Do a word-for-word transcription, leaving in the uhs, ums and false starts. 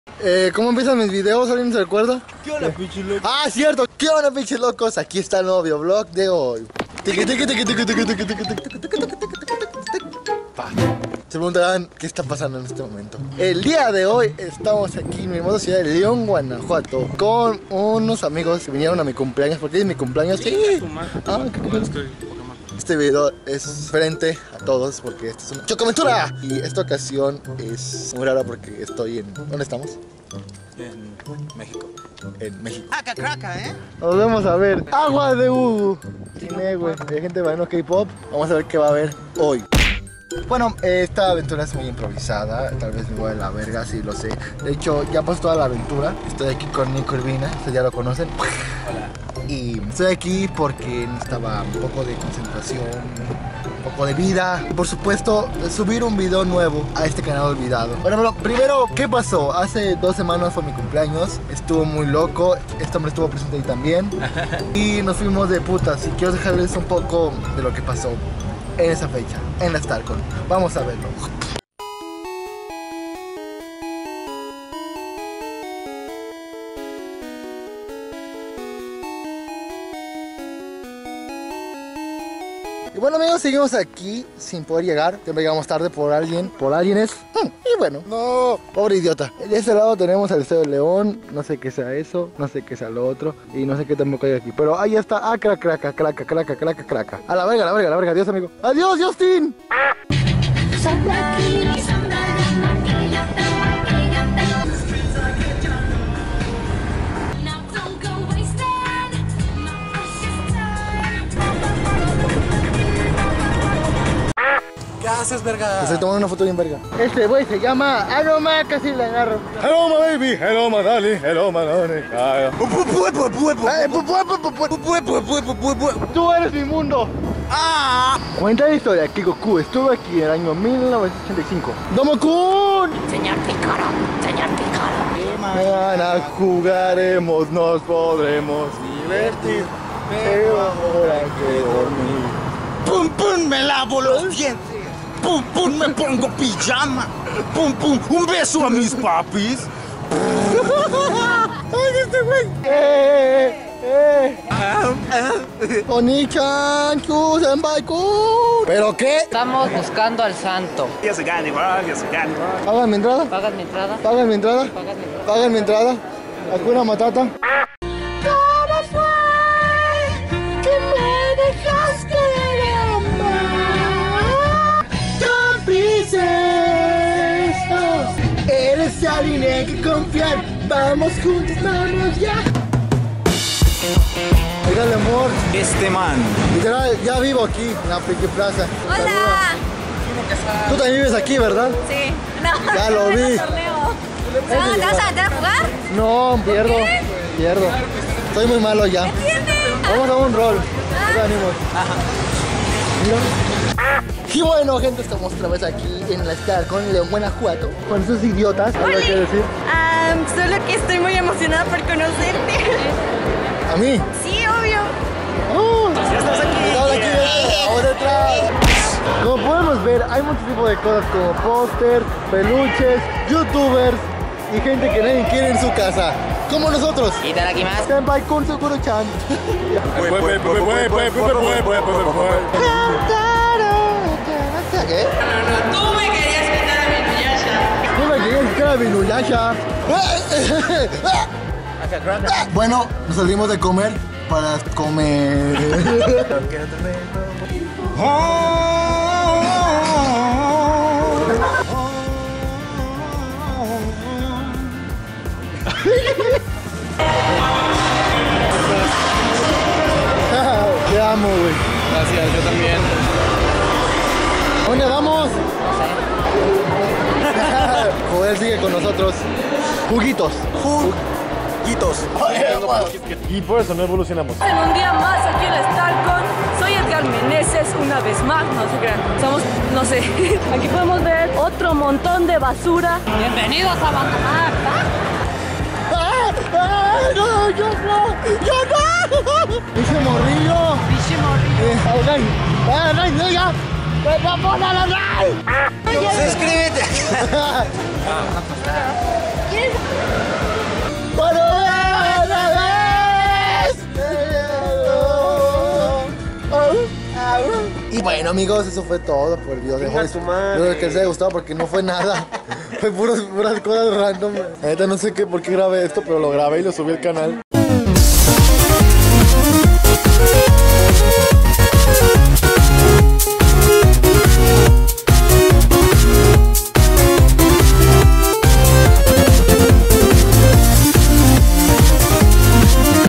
Eh, ¿Cómo empiezan mis videos? ¿Alguien se recuerda? ¿Qué onda, pinche loco? Ah, cierto. ¿Qué onda, pinches locos? Aquí está el nuevo vlog de hoy. Se preguntarán qué está pasando en este momento. El día de hoy estamos aquí en mi hermosa ciudad de León, Guanajuato, con unos amigos que vinieron a mi cumpleaños. ¿Por qué es mi cumpleaños? Sí. Ah, ¿qué Este video es frente a todos porque esta es una chocomentura. Y esta ocasión es muy rara porque estoy en... ¿Dónde estamos? En México. En México. Aca craca, ¿eh? Nos vamos a ver Agua de Hugo. Cine, güey. Hay gente bailando K-pop. Vamos a ver qué va a haber hoy. Bueno, esta aventura es muy improvisada. Tal vez me voy a la verga, sí lo sé. De hecho, ya pasó toda la aventura. Estoy aquí con Nico Urbina. Ustedes ya lo conocen. Hola. Y estoy aquí porque necesitaba un poco de concentración, un poco de vida y por supuesto subir un video nuevo a este canal olvidado. Bueno, bueno, primero, ¿qué pasó? Hace dos semanas fue mi cumpleaños, estuvo muy loco, este hombre estuvo presente ahí también y nos fuimos de putas y quiero dejarles un poco de lo que pasó en esa fecha, en la Starcon. Vamos a verlo. Y bueno, amigos, seguimos aquí sin poder llegar. Siempre llegamos tarde por alguien, por alguien es. Y bueno, no, pobre idiota. De este lado tenemos al Estadio León. No sé qué sea eso, no sé qué sea lo otro. Y no sé qué tampoco hay aquí. Pero ahí está. Ah, craca, craca, craca, craca, craca, craca. A la verga, a la verga, a la verga. Adiós, amigo. Adiós, Justin. ¿Qué haces, verga? Estoy tomando una foto bien verga. Este güey se llama Aroma, casi la agarro. Hello my baby, hello my darling, hello my darling. Tú eres mi mundo. Ah. Cuenta la historia que Goku estuvo aquí en el año mil novecientos ochenta y cinco. ¡Domo-kun! Señor Piccolo, señor Piccolo. Mañana jugaremos, nos podremos divertir. Pero ahora hay que dormir. Pum, pum, me lavo los dientes. Pum, pum, me pongo pijama. Pum, pum, un beso a mis papis. ¡Ay, este güey! ¡Eh! ¡Eh! Oni-chan, Senpai-kun. ¿Pero qué? Estamos buscando al santo. Ya se gana igual, ya se gana igual. ¿Pagan mi entrada? ¿Pagas mi entrada? ¿Pagan mi entrada? ¿Pagas mi entrada? ¿Pagan mi entrada? ¿Hakuna Matata? ¿Cómo fue que me dejaste de amar? Tan princess, oh, eres alguien en que confiar. Vamos juntos, vamos ya. Dígale, amor. Este man. Literal, ya vivo aquí en la Friki Plaza. Hola. Tú también vives aquí, ¿verdad? Sí. No. Ya lo vi. Torneo. ¿Te vas a meter a jugar? No, pierdo. Pierdo. Estoy muy malo ya. ¿Entiendes? Vamos a un rol. Nos venimos. Y bueno, gente, estamos otra vez aquí en la Star con León, Guanajuato. Con esos idiotas. ¿Algo que decir? Um, solo que estoy muy emocionada por conocerte. ¿A mí? Sí, obvio. ¡Oh! ¡Ya estamos aquí! ¡Estamos aquí! ¡Ahora detrás! Como podemos ver, hay muchos tipos de cosas como póster, peluches, youtubers y gente que nadie quiere en su casa. Como nosotros. Itadakimasu. Senpai-kun Seguro-chan. ¿Qué? Tú me querías quitar a mi Nuyasha. Tú me querías quitar a mi Nuyasha. Bueno, nos salimos de comer para comer. Te amo, güey. Gracias, yo también. ¿Dónde vamos? Joder, sigue con nosotros. Juguitos. Juguitos. Y por eso no evolucionamos. En un día más aquí en la Starcon, soy Edgar Meneses una vez más, no sé qué, somos, no sé, aquí podemos ver otro montón de basura. Bienvenidos a Abandonar. ¡Ah! ¡Ah! ¡No! ¡Yo no! ¡Yo no! ¡Dice morrillo! Piche morrillo. Eh, ¡Ay! ¡Ay! ¡Ay! ¡No, ya! ¡Vamos a la live! Suscríbete. Y bueno, amigos, eso fue todo por el video de Chinga hoy. tu madre. Espero que les haya gustado porque no fue nada. Fue puras, puras cosas random. Ahorita no sé qué, por qué grabé esto, pero lo grabé y lo subí al canal.